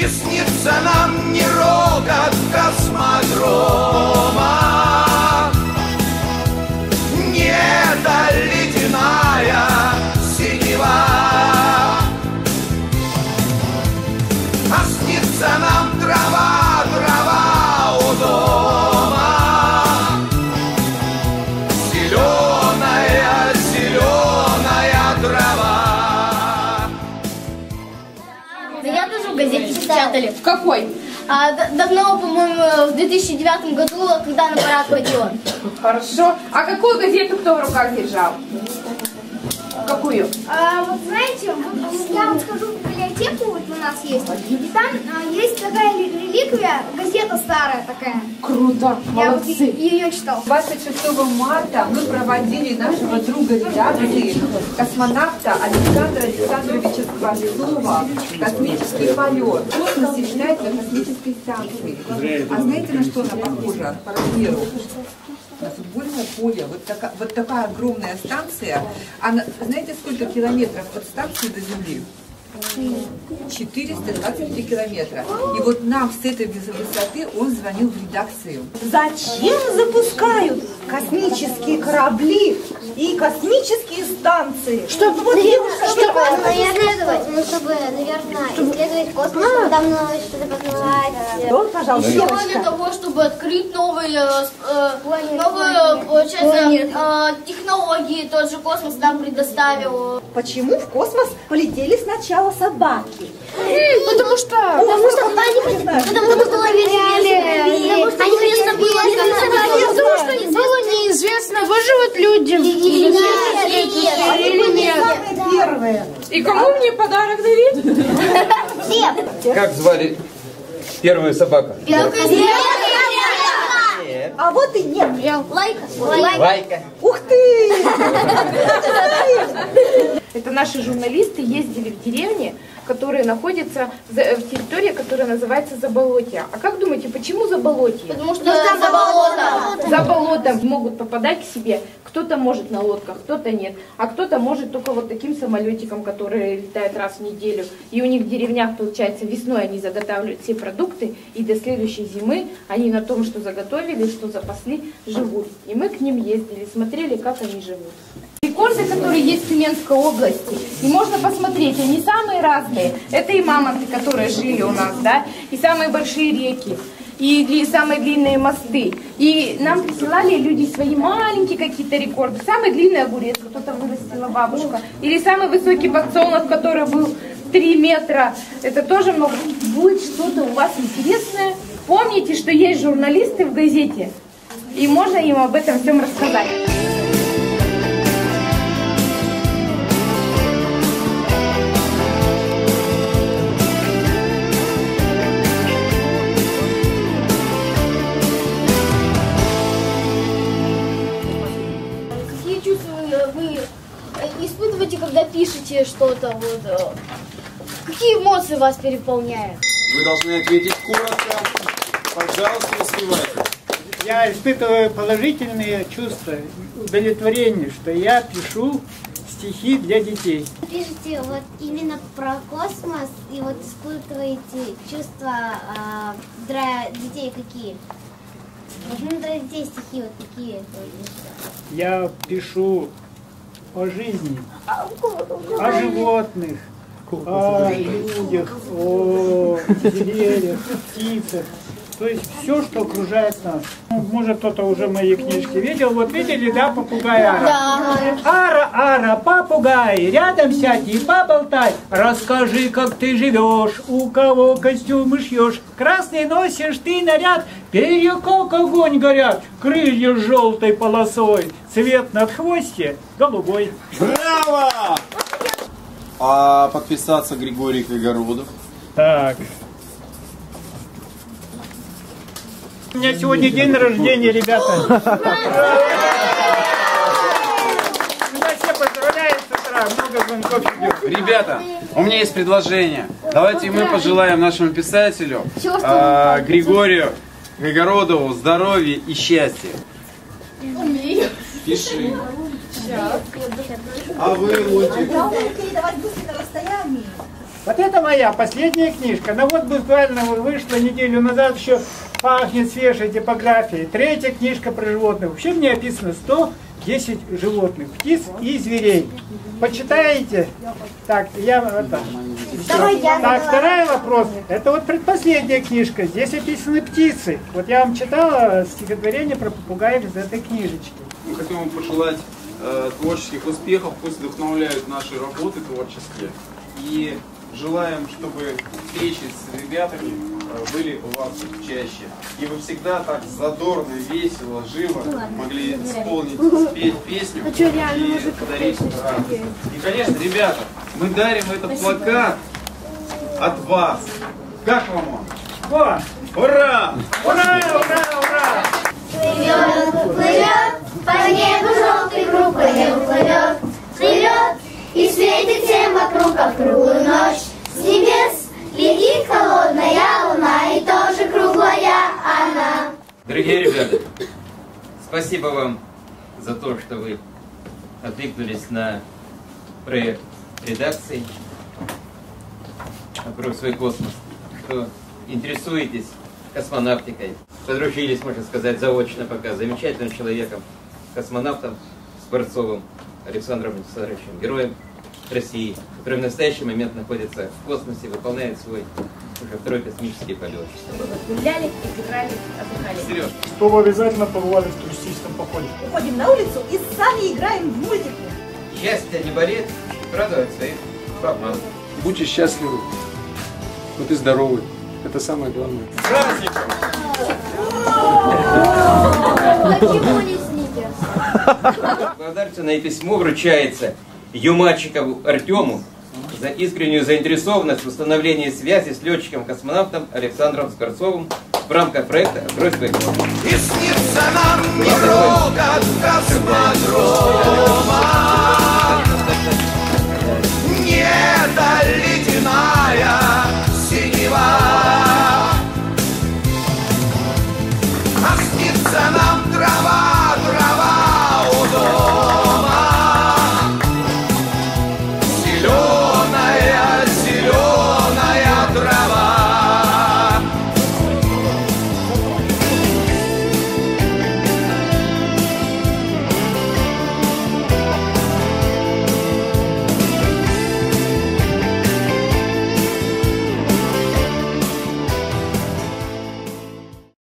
И снится нам не рокот космодрома, не эта ледяная синева, а снится нам трава, трава у дома, зеленая, зеленая трава. Я тоже в газете печатали. В какой? Давно, по-моему, в 2009 году, когда на парад ходила. Хорошо. А какую газету кто в руках держал? Какую? Вот знаете, я вам скажу, в библиотеку вот у нас есть, и там есть такая реликвия, газета старая такая. Круто, молодцы. Я вот ее читал. 26 марта мы проводили нашего друга редакции, космонавта Александра Александровича Скворцова, космический полет. В космосе считается космической станцией. А знаете, на что она похожа по размеру? На футбольное поле. Вот такая огромная станция. Она, знаете, сколько километров от станции до Земли? 423 километра. И вот нам с этой высоты он звонил в редакцию. Зачем запускают космические корабли и космические станции? Чтобы исследовать, наверное, исследовать космос, там что-то познавать. Пожалуйста, Еще для того, чтобы открыть новые, получается, технологии, тот же космос нам предоставил. почему в космос полетели сначала собаки? Потому что Было неизвестно, выживут люди или нет. Первые. И кому мне подарок дарить? Как звали первую собаку? А вот и нет. Лайка. Ух ты! Это наши журналисты ездили в деревни, которые находятся в территории, которая называется Заболотье. А как думаете, почему Заболотье? Потому что там за болотом. За болотом могут попадать к себе. Кто-то может на лодках, кто-то нет. А кто-то может только вот таким самолетиком, который летает раз в неделю. И у них в деревнях, получается, весной они заготавливают все продукты, и до следующей зимы они на том, что заготовили, что запасли, живут. И мы к ним ездили, смотрели, как они живут. Рекорды, которые есть в Тюменской области, и можно посмотреть, они самые разные. Это и мамонты, которые жили у нас, да, и самые большие реки, и самые длинные мосты. И нам присылали люди свои маленькие какие-то рекорды. Самый длинный огурец, кто-то вырастила бабушка, или самый высокий подсолнух, который был 3 метра. Это тоже много. Будет что-то у вас интересное. Помните, что есть журналисты в газете, и можно им об этом всем рассказать. Какие чувства вы испытываете, когда пишете что-то? Вот, какие эмоции вас переполняют? Вы должны ответить коротко. Пожалуйста, не скрывайте. Я испытываю положительные чувства, удовлетворение, что я пишу стихи для детей. Пишите вот именно про космос и вот испытываете чувства для детей какие? Возможно, для детей стихи вот такие. Я пишу о жизни, о животных, о людях, о деревьях, птицах. То есть все, что окружает нас. Может, кто-то уже мои книжки видел. Вот видели, да, попугай Ара? Да. Ара, Ара, попугай, рядом сядь и поболтай. Расскажи, как ты живешь, у кого костюмы шьешь. Красный носишь ты наряд, перья как огонь горят. Крылья с желтой полосой, цвет над хвосте голубой. Браво! А подписаться Григорий Кайгородов. Так. У меня сегодня день рождения, ребята. Меня все поздравляют с утра, много звонков идет. Ребята, у меня есть предложение. Давайте мы пожелаем нашему писателю Григорию Кайгородову здоровья и счастья. Пиши. А вы, Лунтик? Давай быстро на расстоянии. Вот это моя последняя книжка. Ну вот буквально вышла неделю назад, еще пахнет свежей типографией. Третья книжка про животных. Вообще в ней описано 110 животных, птиц и зверей. Почитаете? Так, Так, второй вопрос. Это вот предпоследняя книжка. Здесь описаны птицы. Вот я вам читала стихотворение про попугаев из этой книжечки. Мы хотим вам пожелать творческих успехов, пусть вдохновляют наши работы творческие. И желаем, чтобы встречи с ребятами были у вас чаще. И вы всегда так задорно, весело, живо могли исполнить, спеть песню и подарить радость. И, конечно, ребята, мы дарим этот плакат от вас. Как вам он? О! Ура! Ура! Ура! Ура! Плывет, плывет, по небу желтый круг, по небу плывет, плывет, и светит всем вокруг, как круглую ночь. С небес летит холодная луна, и тоже круглая она. Дорогие ребята, спасибо вам за то, что вы откликнулись на проект редакции «Вокруг свой космос», что интересуетесь космонавтикой. Подружились, можно сказать, заочно пока с замечательным человеком, космонавтом Скворцовым Александром Александровичем, героем России, который в настоящий момент находится в космосе, выполняет свой уже второй космический полет. Гуляли, играли, отдыхали. Сереж, Чтобы обязательно побывали в туристическом походе. Выходим на улицу и сами играем в мультики. Счастье не болит, радовать своих пап, мам. Будьте счастливы, вот и здоровы. Это самое главное. с праздником! Почему не сникерс? Благодарственное письмо вручается Юмачикову Артему за искреннюю заинтересованность в установлении связи с летчиком-космонавтом Александром Скворцовым в рамках проекта «Открой свой космос». И снится нам не рокот космодрома.